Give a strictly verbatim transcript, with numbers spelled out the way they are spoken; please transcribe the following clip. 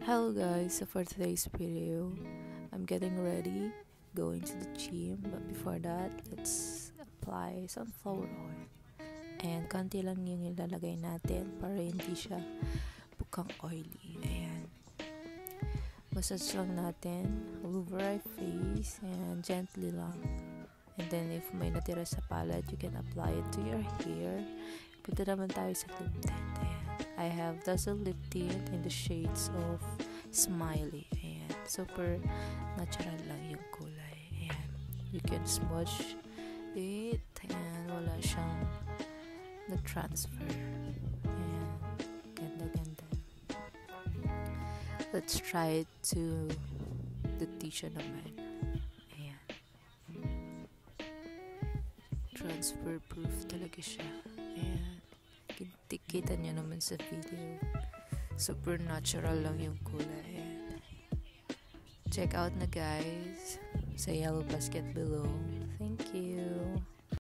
Hello guys, so for today's video, I'm getting ready, going to the gym, but before that, let's apply sunflower oil. And konti lang yung ilalagay natin para hindi siya bukang oily. Ayan. Massage lang natin all over our face and gently lang. And then if may natira sa palette, you can apply it to your hair. Punta naman tayo sa lip tint. Ayan. I have Dazzle lip tint in the shades of Smiley. Ayan. Super natural lang yung kulay. Ayan. You can smudge it and wala siyang na-transfer. Ayan. Ganda, ganda. Let's try it to the tissue naman. Ayan. Transfer proof talaga siya. Ayan. Kita nyo naman sa video. Super natural lang yung kulay. Ayan. Check out na guys sa yellow basket below. Thank you.